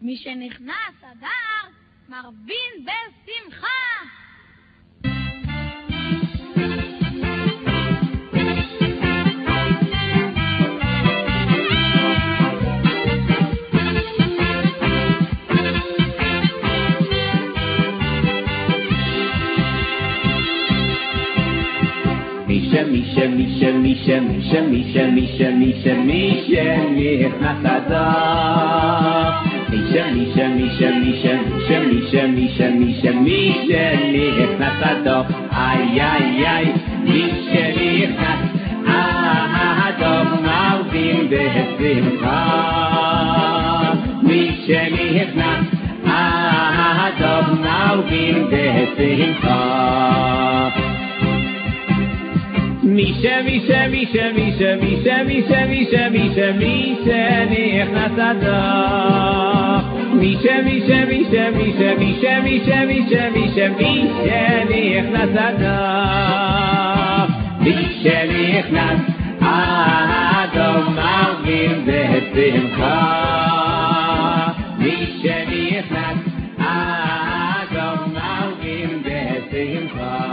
משנכנס אדר מרבין בשמחה. שנכנס אדר שנכנס אדר איי איי איי שנכנס אדר מרבין בשמחה שנכנס אדר מרבין בשמחה שנכנס אדר מרבין בשמחה שנכנס אדר מרבין בשמחה